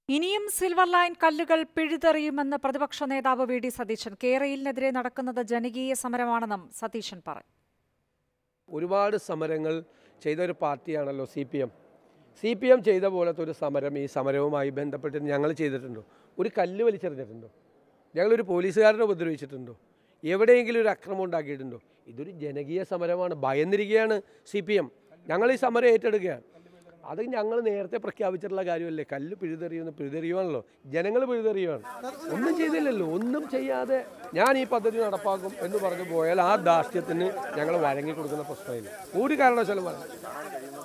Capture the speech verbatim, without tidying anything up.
ഇനിയും silver line കല്ലുകൾ പിഴുതെറിയുമെന്ന് പ്രതിപക്ഷ നേതാവ് വി ഡി സതീശൻ. കേരളത്തിനെതിരെ നടക്കുന്നത് ജനകീയ സമരമാണെന്നും സതീശൻ പറഞ്ഞു. ഒരുപാട് സമരങ്ങൾ ചെയ്ത ഒരു പാർട്ടിയാണല്ലോ C P M. C P M ചെയ്ത പോലത്തെ ഒരു സമരം ഈ സമരവുമായി ബന്ധപ്പെട്ട് ഞങ്ങൾ ചെയ്തിട്ടുണ്ടോ? ഒരു കല്ല് വലിച്ചെറിഞ്ഞിട്ടുണ്ടോ? ഞങ്ങളൊരു പോലീസുകാരനെ ഉപദ്രവിച്ചിട്ടുണ്ടോ? എവിടെയെങ്കിലും ഒരു അക്രമം ഉണ്ടാക്കിയിട്ടുണ്ടോ? ഇതൊരു ജനകീയ സമരമാണ്. ഭയന്നിരിക്കുകയാണ് സി പി എം. ഞങ്ങൾ ഈ സമരം ഏറ്റെടുക്കുകയാണ്. അത് ഞങ്ങൾ നേരത്തെ പ്രഖ്യാപിച്ചിട്ടുള്ള കാര്യമല്ലേ. കല്ല് പിഴുതെറിയുമെന്ന് പിഴുതെറിയുവാണല്ലോ, ജനങ്ങൾ പിഴുതെറിയുവാണ്. ഒന്നും ചെയ്തില്ലല്ലോ. ഒന്നും ചെയ്യാതെ ഞാൻ ഈ പദ്ധതി നടപ്പാക്കും എന്ന് പറഞ്ഞു പോയാൽ ആ ധാർഷ്ട്യത്തിന് ഞങ്ങൾ വഴങ്ങി കൊടുക്കുന്ന പ്രശ്നമില്ല. ഒരു കാരണവശാലും വഴങ്ങി